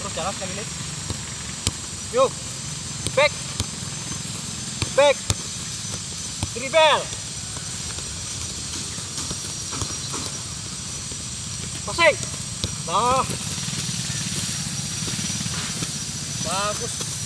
terus jalan sekali lagi. Yuk. Back. Back. Dribble. Passing. Nah. Bagus.